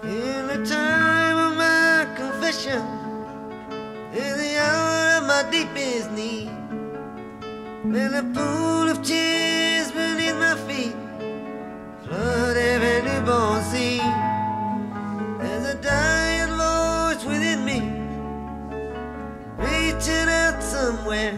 In the time of my confession, in the hour of my deepest need, when a pool of tears beneath my feet flood every newborn seed, there's a dying voice within me, reaching out somewhere,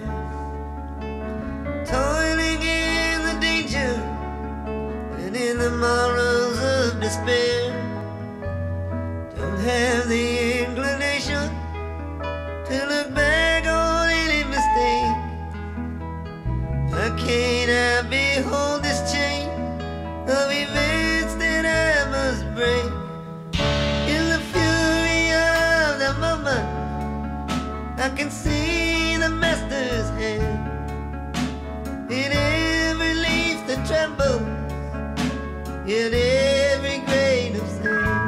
toiling in the danger and in the morrows of despair. Don't have the inclination to look back on any mistake. Why can't I behold this chain of events that I must break? In the fury of the moment, I can see the master's hand in every leaf that trembles, in every grain of sand.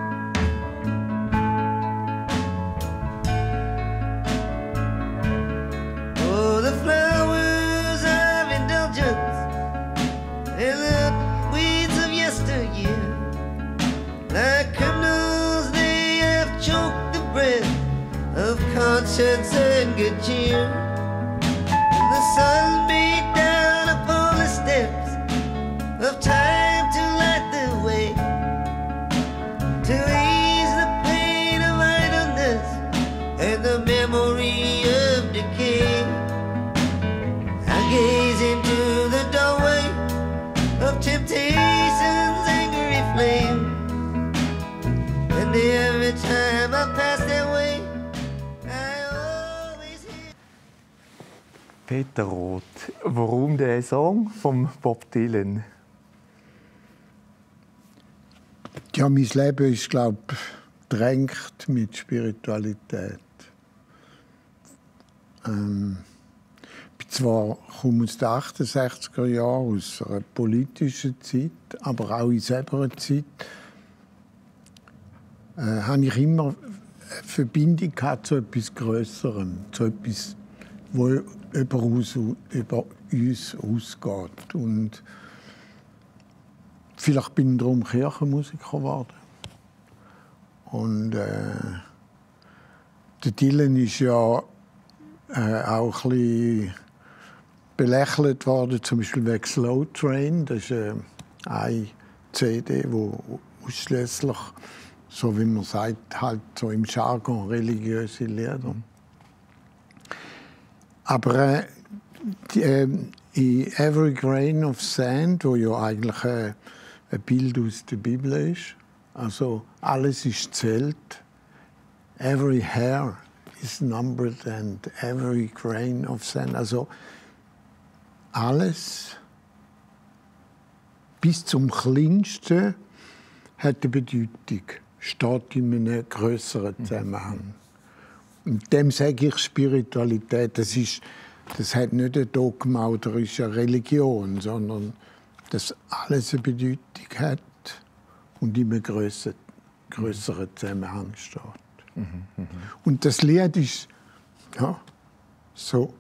Oh, the flowers of indulgence and the weeds of yesteryear, like criminals they have choked the breath of conscience and good cheer. And the sun beat down upon the steps of time to light the way, to ease the pain of idleness and the memory of decay. I gaze into the doorway of temptation's angry flame, and every time I pass that way, I always hear. Peter Roth, warum der Song von Bob Dylan? Ja, mein Leben ist, glaube ich, drängt mit Spiritualität. Ich komme aus den 68er Jahren, aus einer politischen Zeit, aber auch in selber Zeit, habe ich immer eine Verbindung gehabt zu etwas Grösserem, zu etwas, das über uns ausgeht. Und vielleicht bin ich darum Kirchenmusiker geworden. Und der Dylan ist ja auch ein bisschen belächelt worden, zum Beispiel wegen Slow Train. Das ist eine CD, die ausschließlich, so wie man sagt, halt so im Jargon religiöse Lieder. Aber in Every Grain of Sand, wo ja eigentlich ein Bild aus der Bibel ist, also alles ist zählt, every hair is numbered and every grain of sand, also alles bis zum Kleinsten hat eine Bedeutung, steht in einem grösseren Zusammenhang. Und dem sage ich Spiritualität, das hat nicht eine Dogma oder ist eine Religion, sondern dass alles eine Bedeutung hat und in einem grösseren Zusammenhang steht. Und das Lied ist ja, so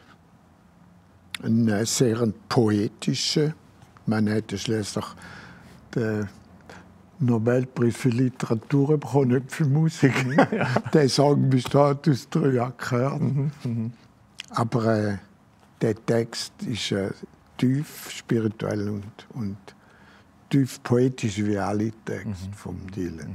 ein sehr poetischer. Man hätte schließlich den Nobelpreis für Literatur bekommen, nicht für Musik. Der Song besteht aus 3 Akkorden. Aber der Text ist tief spirituell und tief poetisch wie alle Texte von Dylan.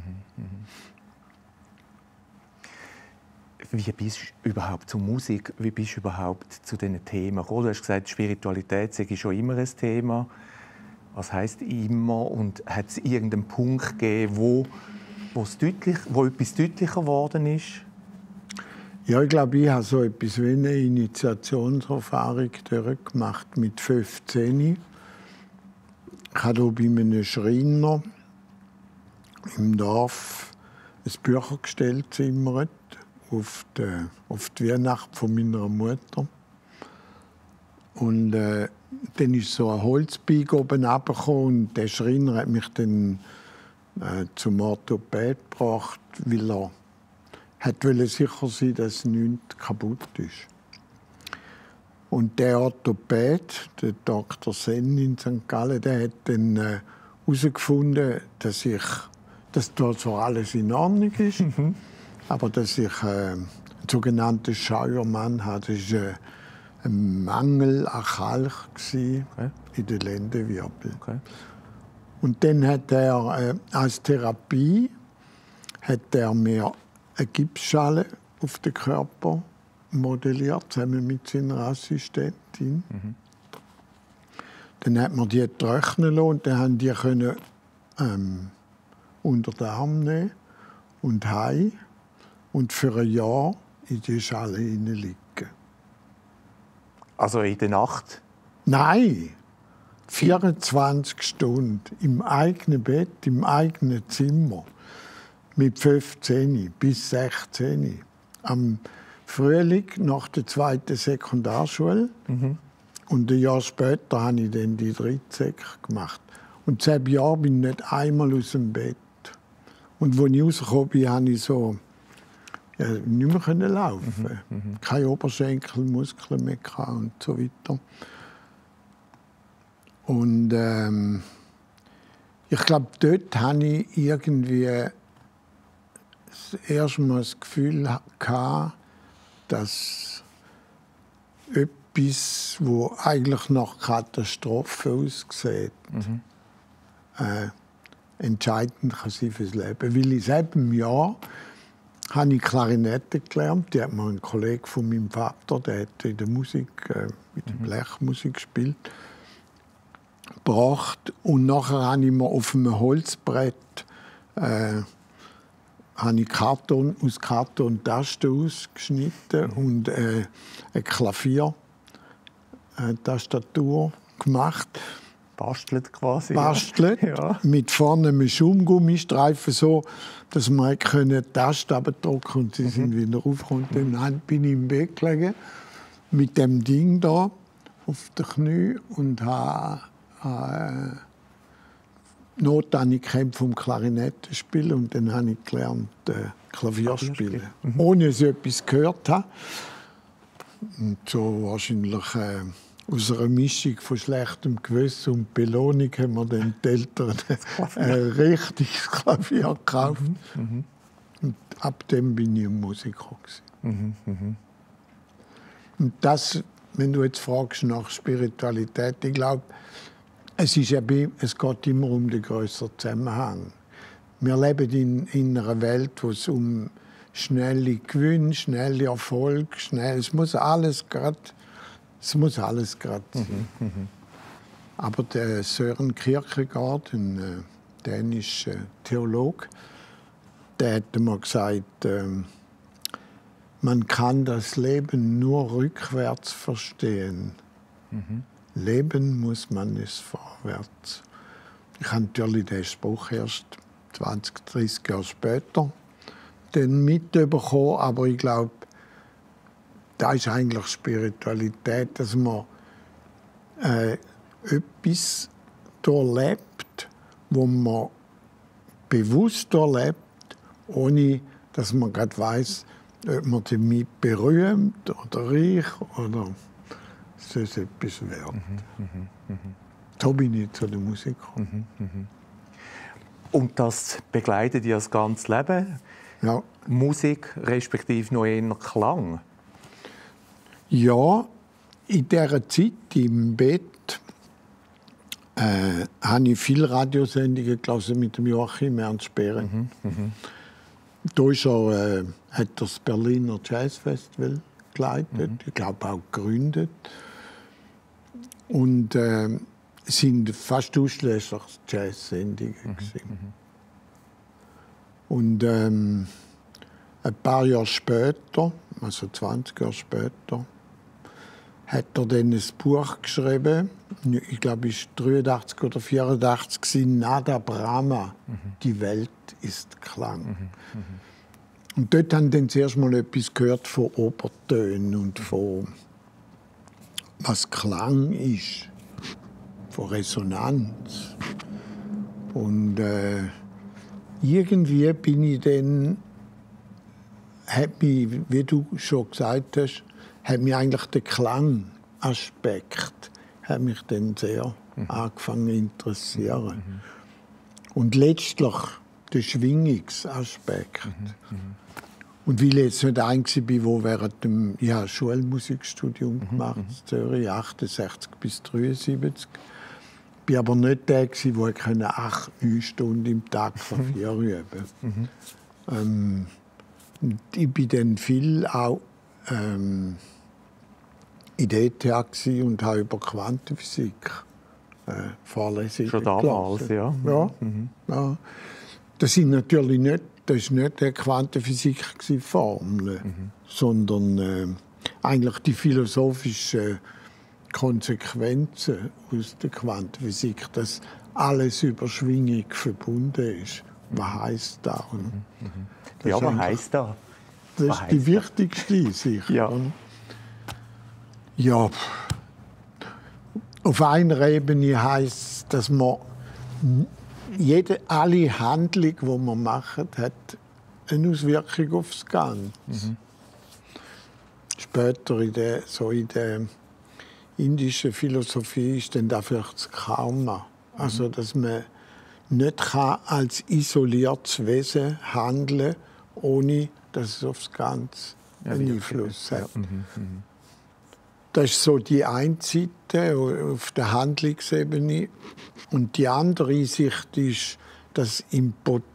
Wie bist du überhaupt zur Musik? Wie bist du überhaupt zu diesen Themen gekommen? Du hast gesagt, Spiritualität sei schon immer ein Thema. Was heisst immer? Und hat es irgendeinen Punkt gegeben, wo etwas deutlicher geworden ist? Ja, ich glaube, ich habe so etwas wie eine Initiationserfahrung durchgemacht mit 15. Ich habe hier bei einem Schreiner im Dorf ein Büchergestell gezimmert auf die Weihnacht von meiner Mutter. Und dann ist so ein Holzbeig oben runtergekommen und der Schreiner hat mich dann zum Orthopäd gebracht, weil er wollte sicher sein, dass nichts kaputt ist. Und der Orthopäd, der Dr. Senn in St. Gallen, der hat dann herausgefunden, dass dass dort so alles in Ordnung ist. Aber dass ich einen sogenannten Scheuermann hatte, das war ein Mangel an Kalk in den Lendenwirbel. Okay. Und dann hat er als Therapie mir eine Gipsschale auf den Körper modelliert, zusammen mit seiner Assistentin. Dann hat man die trocknen lassen und dann haben die können, unter den Arm nehmen und heim und für ein Jahr in die Schale hineinliegen. Also in der Nacht? Nein, 24 Stunden im eigenen Bett, im eigenen Zimmer. Mit 15 bis 16. Am Frühling nach der 2. Sekundarschule. Und ein Jahr später habe ich dann die 13 gemacht. Und seit Jahr bin ich nicht einmal aus dem Bett. Und als ich rausgekommen bin, konnte ich so nicht mehr laufen. Keine Oberschenkelmuskeln mehr und so weiter. Und ich glaube, dort hatte ich irgendwie das erste Mal das Gefühl gehabt, dass etwas, das eigentlich nach Katastrophe aussieht, entscheidend kann sein fürs Leben. Weil in selben Jahr habe ich Klarinette gelernt. Die hat mir ein Kollege von meinem Vater, der hat in der Musik, mit der Blechmusik gespielt, gebracht. Und nachher habe ich mir auf einem Holzbrett habe ich aus Karton Tasten ausgeschnitten und eine Klaviertastatur gemacht. Bastelt quasi. Bastelt, ja. Mit vorne einem Schaumgummistreifen, so, dass man die Tasten abdrücken und sie sind wieder aufgekommen. Dann bin ich im Bett gelegen, mit dem Ding da auf den Knien und habe Notanerkämpfe vom Klarinettenspielen und dann habe ich gelernt Klavier spielen, ohne dass ich etwas gehört habe. Und so wahrscheinlich aus einer Mischung von schlechtem Gewissen und Belohnung haben wir dann die Eltern ein richtiges Klavier gekauft. Und ab dem bin ich ein Musiker. Und das, wenn du jetzt fragst nach Spiritualität, ich glaube, es geht immer um den grösseren Zusammenhang. Wir leben in einer Welt, wo es um schnelle Gewinne, schnelle Erfolg, es muss alles gerade sein. Aber der Søren Kierkegaard, ein dänischer Theologe, der hat mal gesagt, man kann das Leben nur rückwärts verstehen. Leben muss man es vorwärts. Ich habe natürlich den Spruch erst 20, 30 Jahre später mitbekommen, aber ich glaube, das ist eigentlich Spiritualität, dass man etwas erlebt, wo man bewusst erlebt, ohne dass man gerade weiss, ob man damit berühmt oder reich oder so etwas wird. So bin ich zu der Musik gekommen. Und das begleitet dich das ganze Leben? Ja. Musik respektive noch eher Klang? Ja, in dieser Zeit im Bett habe ich viele Radiosendungen gelesen mit dem Joachim Ernst Behren. Da hat er das Berliner Jazzfestival geleitet, ich glaube auch gegründet. Und es sind fast ausschließlich Jazz-Sendungen. Und ein paar Jahre später, also 20 Jahre später, hat er dann ein Buch geschrieben, ich glaube, es war 83 oder 84, Nada Brahma, die Welt ist Klang. Und dort haben dann zuerst mal etwas gehört von Obertönen und von was Klang ist, von Resonanz. Und irgendwie bin ich dann, hat mich, wie du schon gesagt hast, hat mich eigentlich der Klangaspekt hat mich dann sehr angefangen zu interessieren. Und letztlich der Schwingungsaspekt. Und weil ich jetzt nicht ein war, wo während dem Schulmusikstudium gemacht in Zürich, 68 bis 73, bin aber nicht der, der 8-9 Stunden im Tag Klavier üben. Ich bin dann viel auch in der ETH und habe über Quantenphysik Vorlesungen Schon damals, ja. Ja. Das sind natürlich nicht, das ist nicht die Quantenphysik Formel, sondern eigentlich die philosophischen Konsequenzen aus der Quantenphysik, dass alles über Schwingung verbunden ist. Was heisst das? Ja, was heisst das? Das ist die wichtigste sicher. Ja. Ja. Auf einer Ebene heisst es, dass man alle Handlung, die man macht, hat eine Auswirkung auf das Ganze. Später in der indischen Philosophie ist dann dafür das Karma. Also, dass man nicht als isoliertes Wesen handeln kann, ohne dass es auf das Ganze einen Einfluss hat. Das ist so die eine Seite auf der Handlungsebene. Und die andere Sicht ist, dass im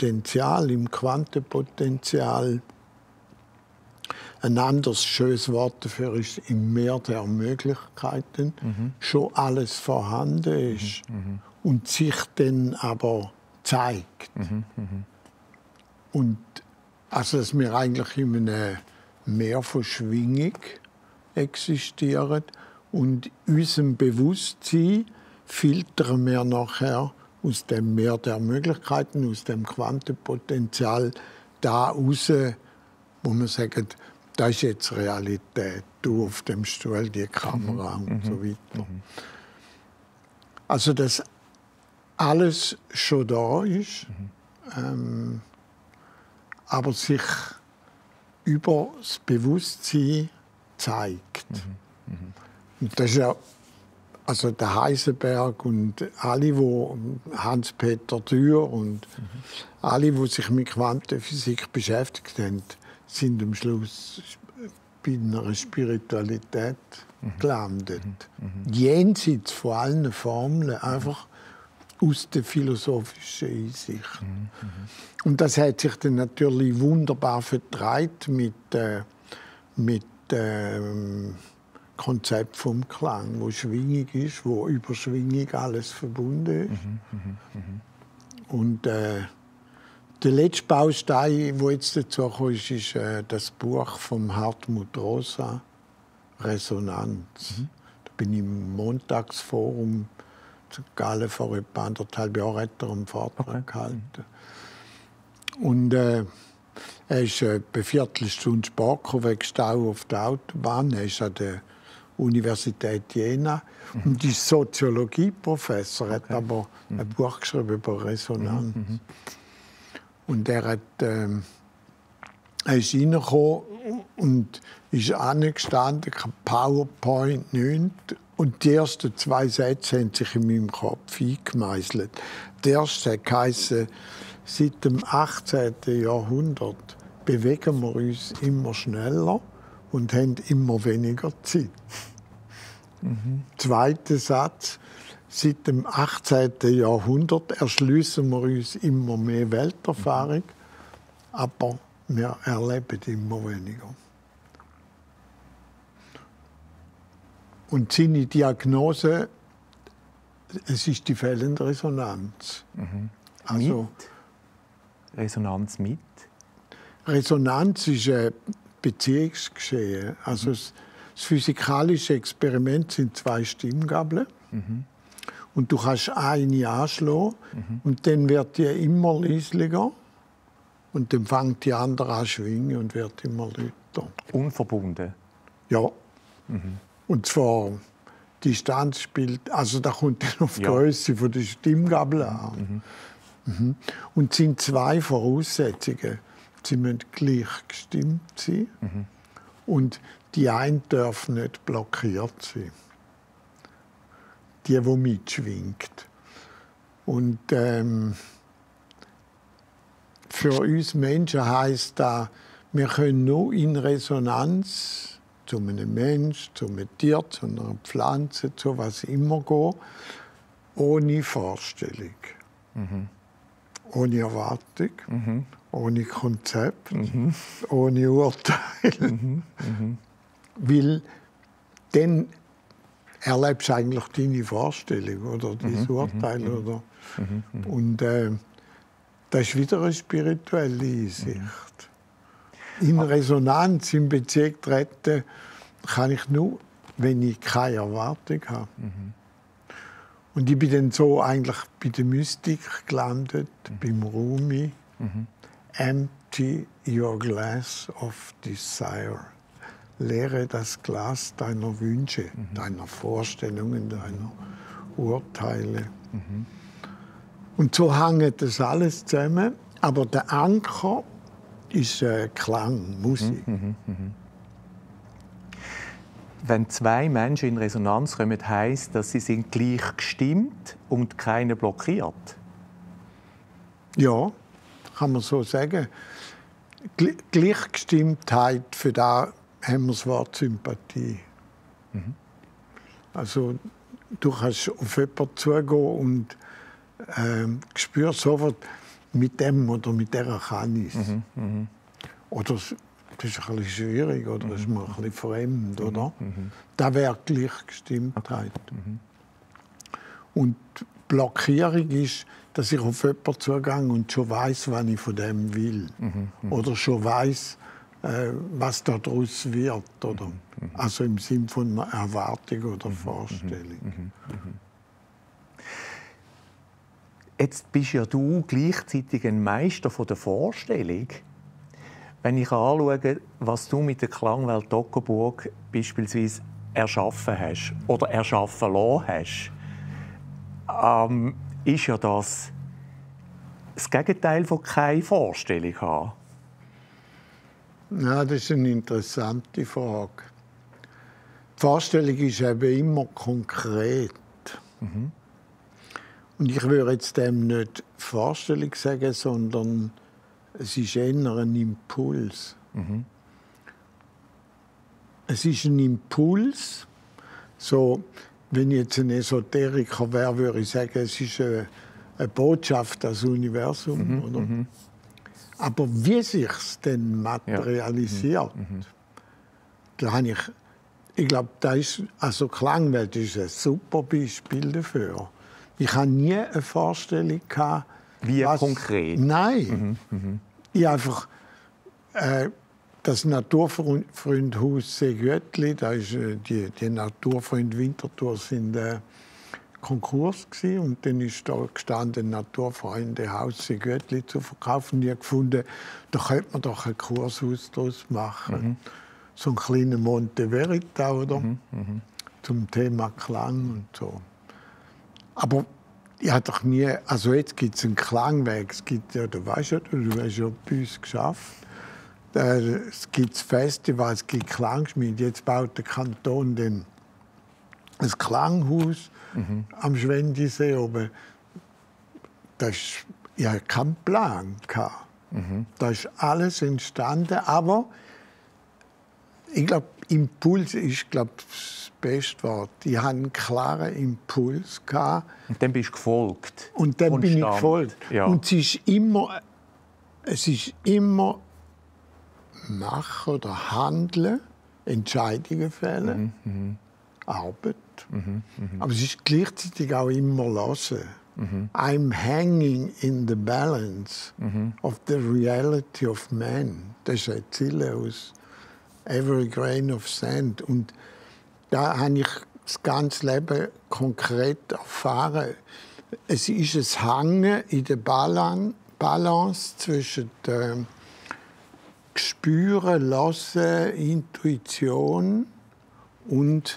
Quantenpotenzial, ein anderes schönes Wort dafür ist, im Meer der Möglichkeiten, schon alles vorhanden ist und sich dann aber zeigt. Und also, dass wir eigentlich in einem Meer von Schwingung existieren und unserem Bewusstsein filtern wir nachher aus dem Meer der Möglichkeiten, aus dem Quantenpotenzial da raus, wo man sagt, das ist jetzt Realität, du auf dem Stuhl, die Kamera und so weiter. Also, dass alles schon da ist, aber sich über das Bewusstsein zeigt. Und das ist ja, also der Heisenberg und alle, Hans-Peter Dürr und alle, die sich mit Quantenphysik beschäftigt haben, sind am Schluss bei einer Spiritualität gelandet. Jenseits von allen Formeln, einfach aus der philosophischen Einsicht. Und das hat sich dann natürlich wunderbar vertreibt mit Konzept vom Klang, wo Schwingung ist, wo über Schwingung alles verbunden ist. Und der letzte Baustein, der jetzt dazu kommt, ist das Buch von Hartmut Rosa, Resonanz. Da bin ich im Montagsforum zu Gallen vor etwa 1,5 Jahren einen Vortrag gehalten. Und er ist eine Viertelstunde Sport wegen Stau auf der Autobahn. Er ist an der Universität Jena und ist Soziologieprofessor. Er hat aber ein Buch geschrieben über Resonanz. Und er ist reingekommen und ist angestanden, PowerPoint 9. Und die ersten 2 Sätze haben sich in meinem Kopf eingemeißelt. Der erste heisst, seit dem 18. Jahrhundert bewegen wir uns immer schneller und haben immer weniger Zeit. Zweiter Satz, seit dem 18. Jahrhundert erschließen wir uns immer mehr Welterfahrung, aber wir erleben immer weniger. Und seine Diagnose, es ist die fehlende Resonanz. Also, Resonanz mit? Resonanz ist ein Beziehungsgeschehen. Also das physikalische Experiment sind 2 Stimmgabeln. Und du kannst eine anschlagen und dann wird die immer leislicher. Und dann fängt die andere an zu schwingen und wird immer lauter. Unverbunden? Ja. Und zwar, die Distanz spielt, also da kommt dann auf die Größe von der Stimmgabel an. Und es sind 2 Voraussetzungen. Sie müssen gleich gestimmt sein und die eine darf nicht blockiert sein. Die mitschwingt. Und für uns Menschen heisst das, wir können nur in Resonanz zu einem Menschen, zu einem Tier, zu einer Pflanze, zu was immer gehen, ohne Vorstellung, ohne Erwartung, ohne Konzept, ohne Urteil. Weil dann erlebst du eigentlich deine Vorstellung oder dein Urteil. Oder? Und das ist wieder eine spirituelle Einsicht. In Resonanz, in Beziehung treten, kann ich nur, wenn ich keine Erwartung habe. Und ich bin dann so eigentlich bei der Mystik gelandet, beim Rumi. Empty your glass of desire. Leere das Glas deiner Wünsche, deiner Vorstellungen, deiner Urteile. Und so hängt das alles zusammen. Aber der Anker ist Klang, Musik. Wenn zwei Menschen in Resonanz kommen, heisst, dass sie sind gleich gestimmt und keiner blockiert? Ja, kann man so sagen. Gleichgestimmtheit, für da haben wir das Wort Sympathie. Also du kannst auf jemanden zugehen und spürst sofort, mit dem oder mit der kann ich es. Oder das ist ein bisschen schwierig oder das ist mir ein bisschen fremd. Oder? Das wäre Gleichgestimmtheit. Und Blockierung ist, dass ich auf jemanden zugehe und schon weiss, was ich von dem will. Oder schon weiss, was daraus wird. Oder? Also im Sinne von einer Erwartung oder Vorstellung. Jetzt bist ja du gleichzeitig ein Meister von der Vorstellung. Wenn ich anschaue, was du mit der Klangwelt Toggenburg beispielsweise erschaffen hast oder erschaffen lassen hast, ist ja das Gegenteil von keine Vorstellung haben. Ja, das ist eine interessante Frage. Die Vorstellung ist eben immer konkret. Und ich würde jetzt dem nicht Vorstellung sagen, sondern es ist eher ein Impuls. Es ist ein Impuls. So, wenn ich jetzt ein Esoteriker wäre, würde ich sagen, es ist eine Botschaft ans Universum. Oder? Aber wie sich es dann materialisiert, da habe ich glaube, da ist, also Klangwelt ist ein super Beispiel dafür. Ich hatte nie eine Vorstellung gehabt, wie konkret? Nein. Ich einfach das Naturfreundhaus Segöttli, da ist die Naturfreund Winterthur sind Konkurs gewesen, und dann ist da gestanden Naturfreunde Haus Segöttli zu verkaufen. Ich habe gefunden, da könnte man doch ein Kurshaus daraus machen. So ein kleiner Monte Verita, oder? Zum Thema Klang und so. Aber ich habe doch nie, also jetzt gibt es einen Klangweg, es gibt ja, du weißt ja, du hast ja bei uns geschafft. Es gibt Festivals, es gibt Klangschmiede. Jetzt baut der Kanton dann ein Klanghaus am Schwendisee oben. Ich hatte keinen Plan. Da ist alles entstanden, aber ich glaube, Impuls ist das beste Wort. Ich hatte einen klaren Impuls. Und dann bist du gefolgt. Und dann bin ich gefolgt. Ja. Und es ist immer machen oder handeln, Entscheidungen fällen, Arbeit. Aber es ist gleichzeitig auch immer hören. I'm hanging in the balance of the reality of man. Das ist eine Ziele aus Every Grain of Sand. Und da habe ich das ganze Leben konkret erfahren. Es ist ein Hängen in der Balance zwischen dem Spüren, Hören, Intuition und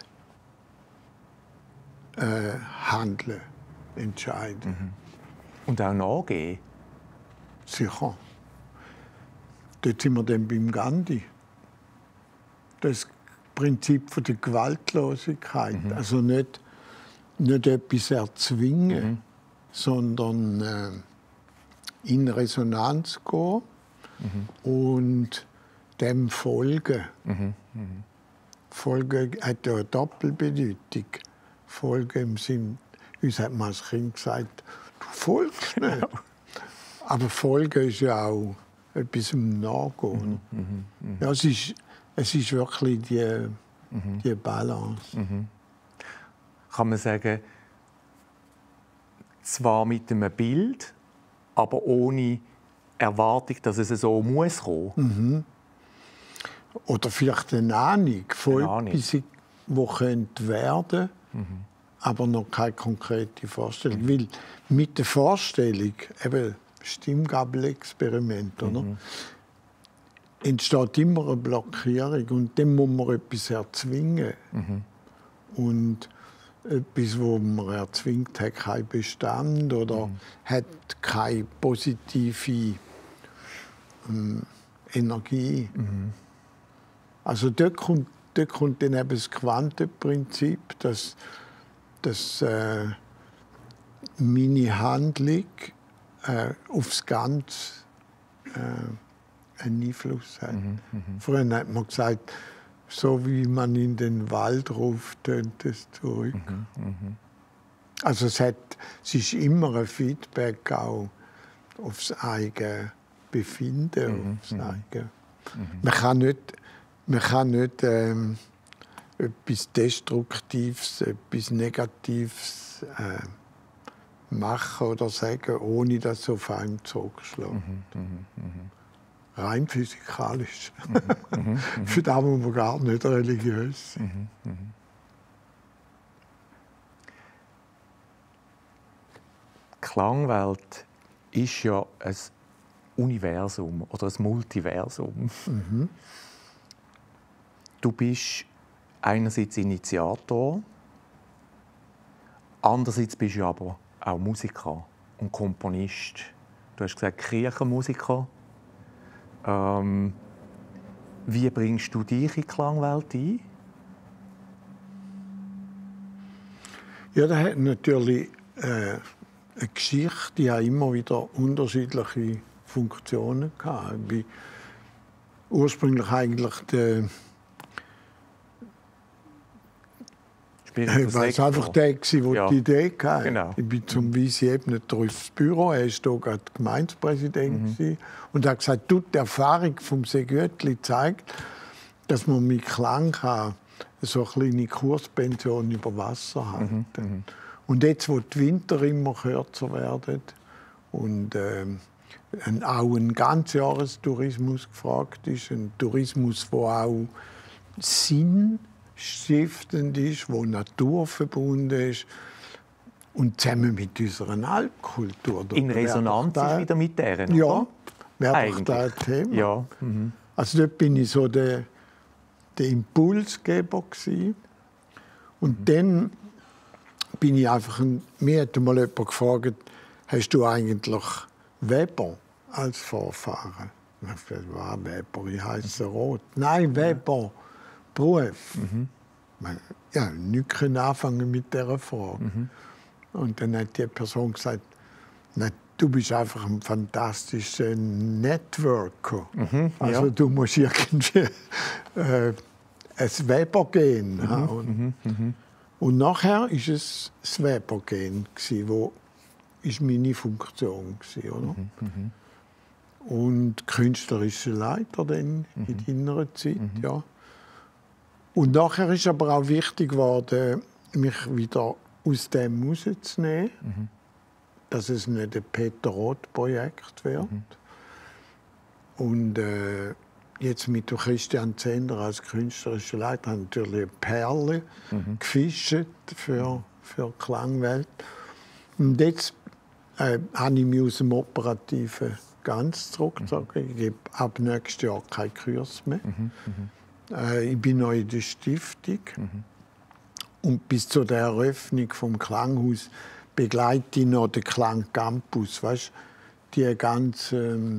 Handeln, Entscheiden. Und auch nachgehen? Sicher. Dort sind wir dann beim Gandhi. Das Prinzip von der Gewaltlosigkeit. Also nicht etwas erzwingen, sondern in Resonanz gehen und dem folgen. Folgen hat ja eine Doppelbedeutung. Folgen im Sinn, uns hat man als Kind gesagt, du folgst nicht. Genau. Aber Folgen ist ja auch etwas im Nachgehen. Ja, es ist wirklich die Balance. Kann man sagen, zwar mit einem Bild, aber ohne Erwartung, dass es so muss kommen. Oder vielleicht eine Ahnung von etwas, die könnte werden, aber noch keine konkrete Vorstellung. Weil mit der Vorstellung, eben Stimmgabelexperiment, oder? Entsteht immer eine Blockierung und dann muss man etwas erzwingen. Und etwas, wo man erzwingt, hat keinen Bestand oder hat keine positive Energie. Also dort kommt dann eben das Quantenprinzip, dass meine Handlung aufs Ganze einen Einfluss hat. Früher hat man gesagt, so wie man in den Wald ruft, tönt es zurück. Also es ist immer ein Feedback auch aufs eigene Befinden. Aufs eigene. Man kann nicht etwas Destruktives, etwas Negatives machen oder sagen, ohne dass es auf einen zurückschlägt. Rein physikalisch. Für das muss man gar nicht religiös sein. Die Klangwelt ist ja ein Universum oder ein Multiversum. Du bist einerseits Initiator, andererseits bist du aber auch Musiker und Komponist. Du hast gesagt, Kirchenmusiker. Wie bringst du dich in die Klangwelt ein? Ja, das hat natürlich eine Geschichte, die hat immer wieder unterschiedliche Funktionen gehabt. Ich war ursprünglich eigentlich ich war einfach der, der die Idee hatte. Genau. Ich bin zum Weisse Ebneter aufs Büro, er war hier gerade Gemeindepräsident und hat gesagt, die Erfahrung vom Segötli zeigt, dass man mit Klang kann so eine kleine Kurspension über Wasser halten kann. Und jetzt, wo die Winter immer kürzer werden und auch ein Ganzjahrestourismus gefragt ist, ein Tourismus, der auch sinnstiftend ist, wo naturverbunden ist und zusammen mit unserer Alpkultur. In Resonanz ist wieder mit deren, ja, oder? wäre doch da ein Thema. Ja. Also dort bin ich so der Impulsgeber gewesen. Und dann bin ich einfach, mir hat mal jemand gefragt, hast du eigentlich Weber als Vorfahren? Ich habe gesagt, was Weber, ich heiße Roth. Nein, Weber. Beruf. Ja, nichts anfangen mit dieser Frage. Und dann hat die Person gesagt, du bist einfach ein fantastischer Networker. Also du musst irgendwie ein Weber gehen. Und nachher war es das Weber gehen, das meine Funktion war. Oder? Und künstlerische Leiter dann in deiner Zeit. Ja. Und nachher ist aber auch wichtig geworden, mich wieder aus dem rauszunehmen, dass es nicht ein Peter Roth-Projekt wird. Und jetzt mit Christian Zender als künstlerischer Leiter habe ich natürlich eine Perle gefischt für die Klangwelt. Und jetzt habe ich mich aus dem Operativen ganz zurückgezogen. Ich gebe ab nächstes Jahr keinen Kurs mehr. Ich bin noch in der Stiftung. Und bis zu der Eröffnung des Klanghaus begleite ich noch den Klangcampus. Weißt, die ganze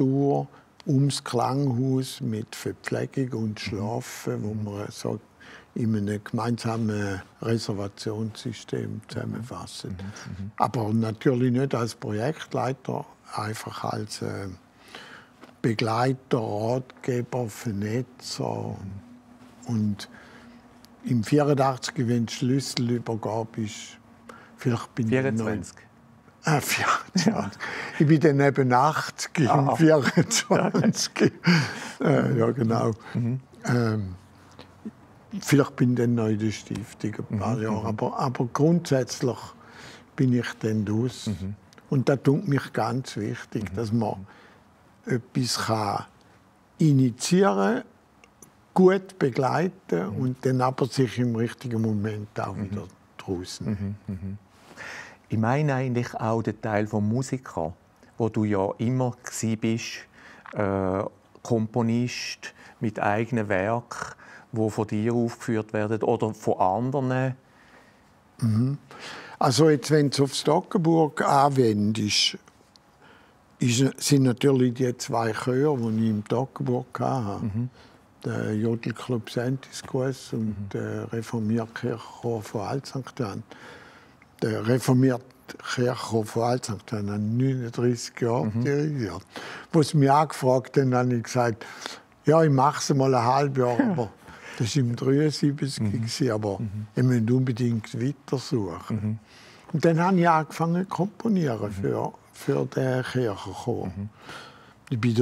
Infrastruktur ums Klanghaus mit Verpflegung und Schlafen, wo man so in einem gemeinsamen Reservationssystem zusammenfassen. Aber natürlich nicht als Projektleiter, einfach als Begleiter, Ratgeber, Vernetzer. Und im 84, wenn die Schlüsselübergabe ist, vielleicht bin 24? 24. Ich bin dann eben 80 im 24. Ja, genau. Vielleicht bin ich dann noch in der Stiftung ein paar Jahre. Aber grundsätzlich bin ich dann raus. Und das tut mich ganz wichtig, dass man etwas kann initiieren kann, gut begleiten und dann aber sich im richtigen Moment auch wieder draußen. Ich meine eigentlich auch den Teil des Musikers, wo du ja immer bist, Komponist mit eigenen Werken, die von dir aufgeführt werden oder von anderen. Also jetzt, wenn du auf Stockenburg anwendest, sind natürlich die 2 Chöre, die ich im Stockenburg hatte. Der Jodelclub Sentisquess und der Reformierkirchchor von Alt-St. Der reformierte Kirchhof von Alt-St. hat 39 Jahre dirigiert. Wo sie mich angefragt haben, habe ich gesagt, ja, ich mache es mal ein halbes Jahr, aber das war im 73, aber ich möchte unbedingt weitersuchen. Und dann habe ich angefangen zu komponieren für den Kirchenchor. Ich bin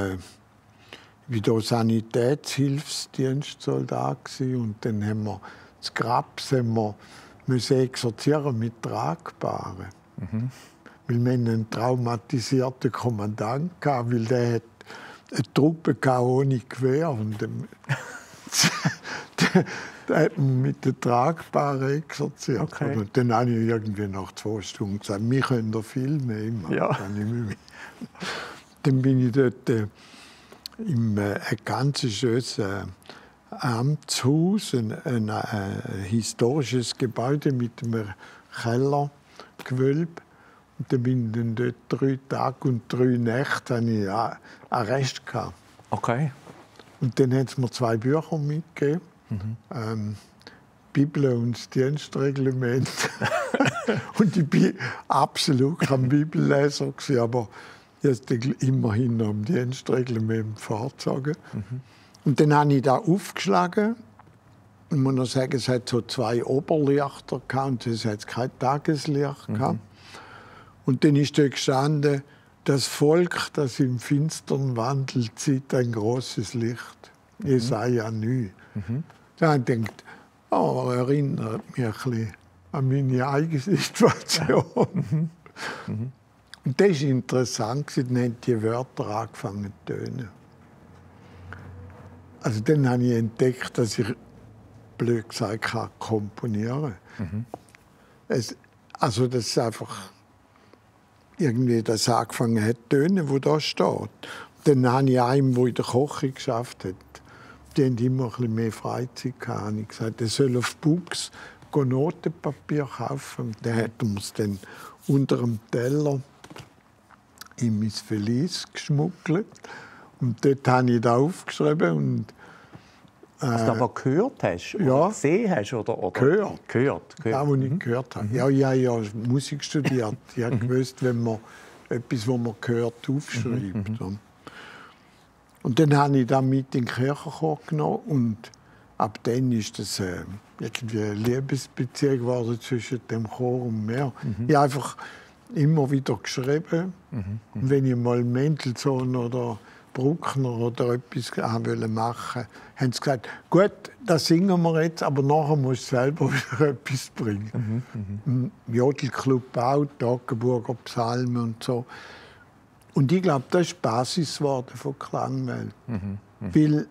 da Sanitätshilfsdienstsoldat und dann haben wir das Grabs exorzieren mit Tragbaren. Weil wir einen traumatisierten Kommandant hatten, weil der hat eine Truppe ohne Gewehr. Und der hat man mit den Tragbaren exorziert. Okay. Und dann habe ich irgendwie nach 2 Stunden gesagt, wir können da viel mehr machen. Ja. Dann bin ich dort im ganz schönes Amtshaus, ein historisches Gebäude mit einem Kellergewölbe. Und dann bin ich dann dort 3 Tage und 3 Nächte hatte ich Arrest gehabt. Okay. Und dann haben sie mir 2 Bücher mitgegeben. Bibel und das Dienstreglement. Und ich war absolut kein Bibelleser, aber ich habe immerhin noch im Dienstreglement vorgezogen. Und dann habe ich da aufgeschlagen. Ich muss noch sagen, es hat so 2 Oberlichter gehabt und es hat kein Tageslicht gehabt. Und dann ist dort gestanden, das Volk, das im Finstern wandelt, sieht ein großes Licht. Jesaja 9. Da habe ich gedacht, oh, erinnert mich ein bisschen an meine eigene Situation. Und das war interessant, dann haben die Wörter angefangen zu tönen. Also dann habe ich entdeckt, dass ich, blöd gesagt, kann komponieren kann. Also das ist einfach irgendwie das angefangen hat zu tönen, wo da steht. Dann habe ich einem, der in der Küche geschafft hat, die haben immer ein bisschen mehr Freizeit gehabt. Habe ich gesagt, er soll auf Bux Notenpapier kaufen. Und dann hat er es dann unter dem Teller in mein Verlies geschmuggelt. Und dort habe ich da aufgeschrieben. Und, Was du aber gehört hast oder ja, gesehen hast? Oder? Gehört. Ja, was ich gehört habe. Ja, ich habe ja Musik studiert. Ich habe gewusst, wenn man etwas, was man hört, aufschreibt. Und dann habe ich das mit in den Kirchenchor genommen. Und ab dann ist das irgendwie eine Liebesbeziehung geworden zwischen dem Chor und mir. Ich habe einfach immer wieder geschrieben. Und wenn ich mal Mendelssohn oder Bruckner oder etwas machen wollte, haben sie gesagt, gut, das singen wir jetzt, aber nachher musst du selber wieder etwas bringen. Jodelclub auch, Toggenburger Psalmen und so. Und ich glaube, das ist die Basis geworden von Klangwelt. Weil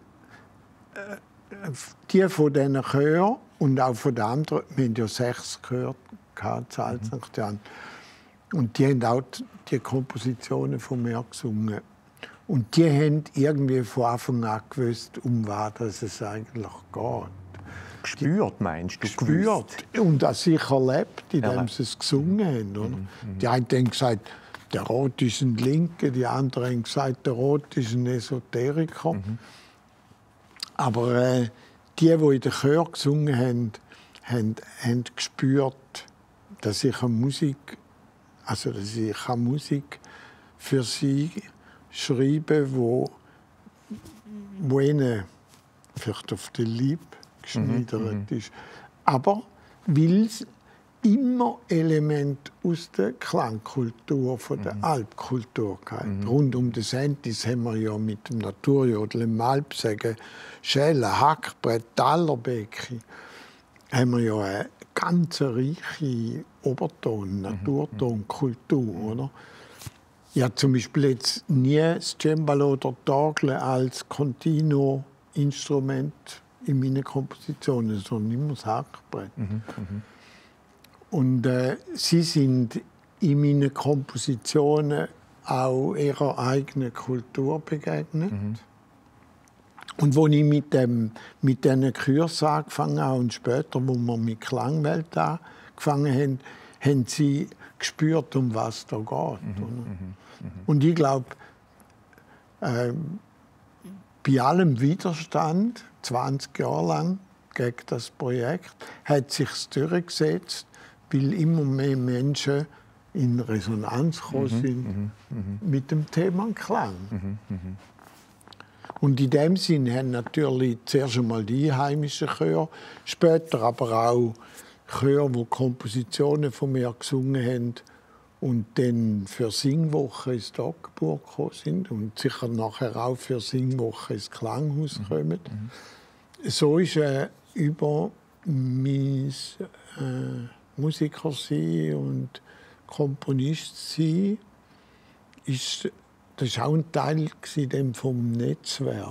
die von diesen Chören und auch von den anderen, wir haben ja 6 Chöre gehabt, und die haben auch die Kompositionen von mir gesungen. Und die haben irgendwie von Anfang an gewusst, um was es eigentlich geht. Gespürt, meinst du? Gespürt. Und das sicher erlebt, indem sie es gesungen haben. Oder? Die einen haben gesagt, der Roth ist ein Linker, die anderen haben gesagt, der Roth ist ein Esoteriker. Aber die in den Chor gesungen haben gespürt, dass ich Musik für sie schreibe, wo ihnen vielleicht auf die Liebe geschneidert ist. Aber weil es immer Elemente aus der Klangkultur, von der Alpkultur gehabt. Rund um den Sentis haben wir ja mit dem Naturjodel im Alpsägen, Schellen, Hackbrett, Tallerbecken, haben wir ja eine ganz reiche Oberton-, Naturtonkultur, oder? Ich habe zum Beispiel jetzt nie das Cembalo oder die Orgel als Continuo-Instrument in meinen Kompositionen, sondern immer das Hackbrett. Und sie sind in meinen Kompositionen auch ihrer eigenen Kultur begegnet. Und als ich mit diesen Kursen angefangen habe und später, wo wir mit Klangwelt angefangen haben, haben sie gespürt, um was da geht. Und ich glaube, bei allem Widerstand, 20 Jahre lang gegen das Projekt, hat sich durchgesetzt, weil immer mehr Menschen in Resonanz gekommen sind mit dem Thema Klang. Und in dem Sinn haben natürlich zuerst einmal die einheimischen Chöre, später aber auch Chöre, die Kompositionen von mir gesungen haben und dann für Singwochen ins Toggenburg gekommen sind und sicher nachher auch für Singwochen ins Klanghaus kommen. So ist über mein Musiker sein und Komponist sein, das war auch ein Teil vom Netzwerk.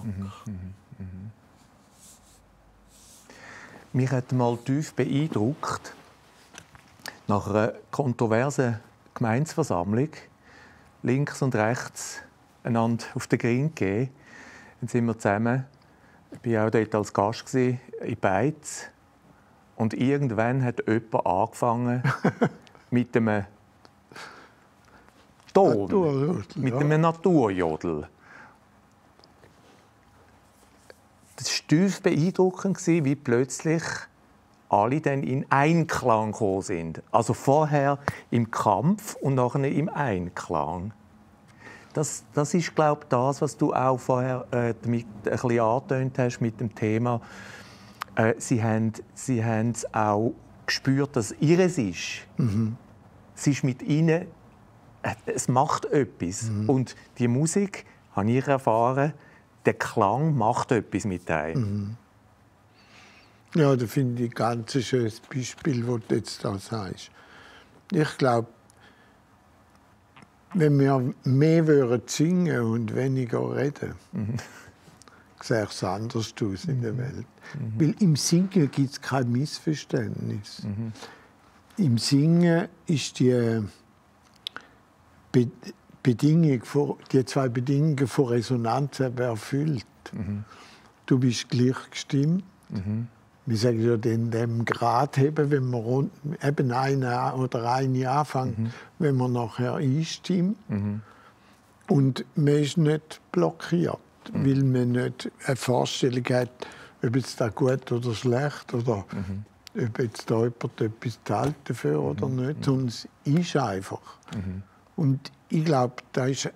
Mich hat mal tief beeindruckt, nach einer kontroversen Gemeindeversammlung links und rechts einander auf den Grind gegeben. Dann sind wir zusammen, ich war auch dort als Gast in Beiz. Und irgendwann hat jemand angefangen mit einem Ton, mit einem Naturjodel. Das war tief beeindruckend, wie plötzlich alle dann in Einklang gekommen sind. Also vorher im Kampf und nachher im Einklang. Das ist, glaube ich, das, was du auch vorher damit ein bisschen angetönt hast mit dem Thema. Sie haben es auch gespürt, dass es ihres ist. Es ist mit ihnen, es macht etwas. Und die Musik, habe ich erfahren, der Klang macht etwas mit einem. Ja, das finde ich ein ganz schönes Beispiel, das du jetzt da sagst. Ich glaube, wenn wir mehr singen und weniger reden, sehe es anders aus in der Welt. Weil im Singen gibt es kein Missverständnis. Im Singen ist die zwei Bedingungen von Resonanz erfüllt. Du bist gleichgestimmt. Wir sagen ja in dem Grad heben, wenn man eben eine anfängt, wenn man nachher einstimmt. Und man ist nicht blockiert, weil man nicht eine Vorstellung hat, ob jetzt das gut oder schlecht oder ob jetzt da jemand etwas zahlt dafür oder nicht, sondern es ist einfach. Und ich glaube, da ist,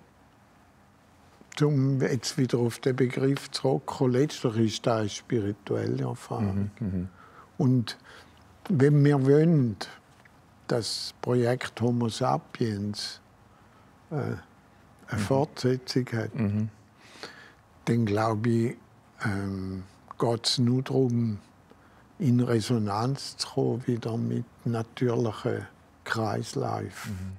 um jetzt wieder auf den Begriff zurückzukommen, letztlich ist das eine spirituelle Erfahrung. Und wenn wir wollen, dass das Projekt Homo Sapiens eine Fortsetzung hat, dann glaube ich, geht es nur darum, in Resonanz zu kommen wieder mit natürlichen Kreisläufen.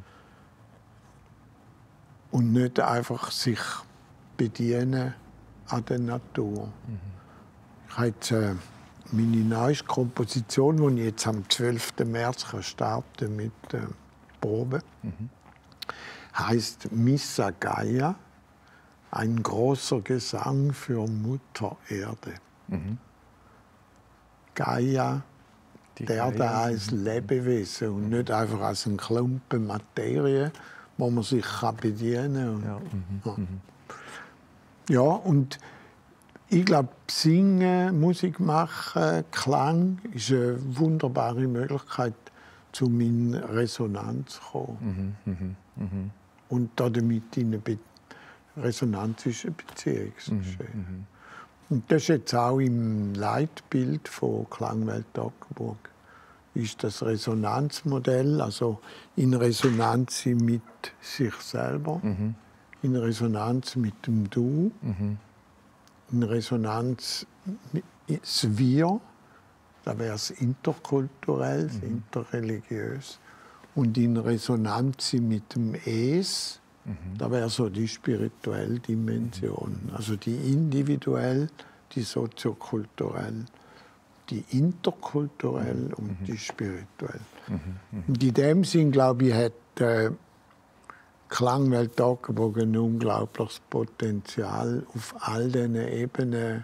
Und nicht einfach sich bedienen an der Natur. Ich habe jetzt meine neueste Komposition, die ich jetzt am 12. März starten mit Probe, heißt Missa Gaia, ein großer Gesang für Mutter Erde. Gaia, die Erde als Lebewesen und nicht einfach als ein Klumpen Materie, wo man sich bedienen kann. Ja, und Ich glaube, Singen, Musik machen, Klang ist eine wunderbare Möglichkeit, um in Resonanz zu kommen. Und damit in eine Resonanz ist ein Beziehungsgeschehen. Und das ist jetzt auch im Leitbild von Klangwelt Toggenburg. Ist das Resonanzmodell, also in Resonanz mit sich selber, in Resonanz mit dem Du, in Resonanz mit das Wir, da wäre es interkulturell, interreligiös, und in Resonanz mit dem Es, da wäre so die spirituelle Dimension, also die individuell, die soziokulturell, die interkulturell und die spirituell. Und in dem Sinn, glaube ich, hat Klangwelt Toggenburg ein unglaubliches Potenzial, auf all diesen Ebenen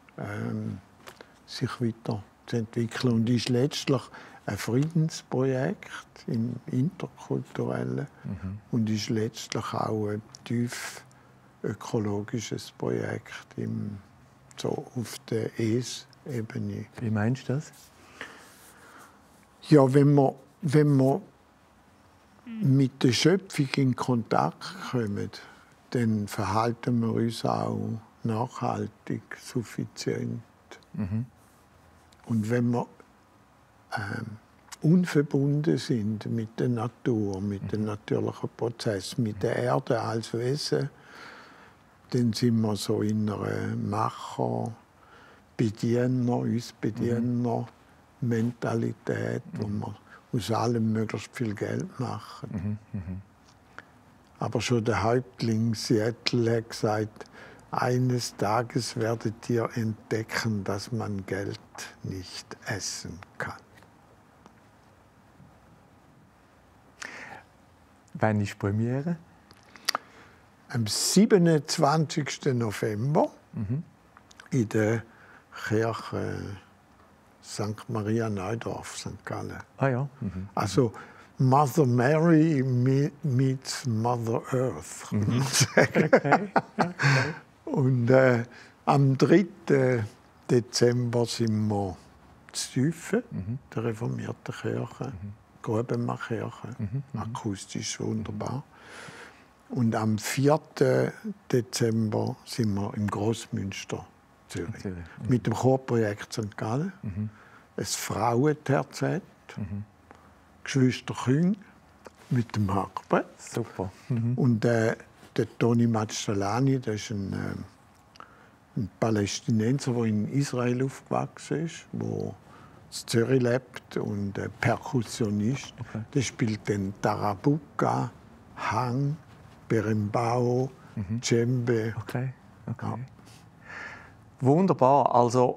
sich weiterzuentwickeln. Und ist letztlich ein Friedensprojekt im Interkulturellen und ist letztlich auch ein tief ökologisches Projekt so auf der Es-Ebene. Wie meinst du das? Ja, wenn wir mit der Schöpfung in Kontakt kommen, dann verhalten wir uns auch nachhaltig, suffizient. Und wenn wir unverbunden sind mit der Natur, mit den natürlichen Prozessen, mit der Erde als Wesen, dann sind wir so in einer Bediener-Mentalität, wo wir aus allem möglichst viel Geld machen. Aber schon der Häuptling Seattle hat gesagt, eines Tages werdet ihr entdecken, dass man Geld nicht essen kann. Wann ist die Premiere? Am 27. November in der Kirche St. Maria Neudorf, St. Gallen. Ah ja. Also Mother Mary meets Mother Earth, kann man sagen. Okay. Und am 3. Dezember sind wir zu Tüfen, der reformierten Kirche, Grubenmachkirche, akustisch wunderbar. Und am 4. Dezember sind wir im Grossmünster, Zürich. Mit dem Chorprojekt St. Gallen, ein Frauenterzett, Geschwister Küng mit dem Hackbrett. Super. Und der Toni Mazzolani, das ist ein Palästinenser, der in Israel aufgewachsen ist, der in Zürich lebt und Perkussionist. Okay. Der spielt den Tarabuka, Hang, Berimbau, Djembe. Okay. Ja. Wunderbar. Also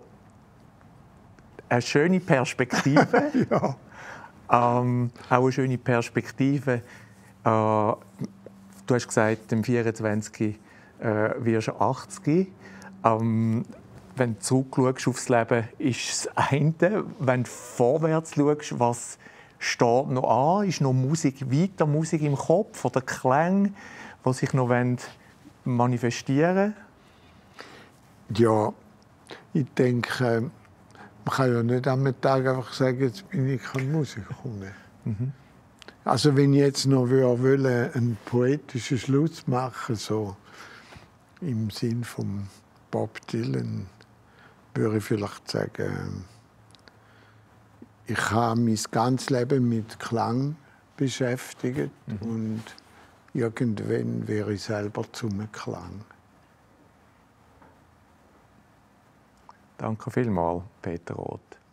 eine schöne Perspektive. Ja. Auch eine schöne Perspektive. Du hast gesagt, am 24. wirst du 80. Wenn du zurückschaust aufs Leben, ist das eine. Wenn du vorwärts schaust, was steht noch an? Ist noch Musik weiter, Musik im Kopf oder Klänge, die sich noch manifestieren wollen? Ja, ich denke, man kann ja nicht am Tag einfach sagen, jetzt bin ich kein Musiker. Also wenn ich jetzt noch einen poetischen Schluss machen, so im Sinn von Bob Dylan, würde ich vielleicht sagen, ich habe mein ganzes Leben mit Klang beschäftigt und irgendwann wäre ich selber zum Klang. Danke vielmals, Peter Roth.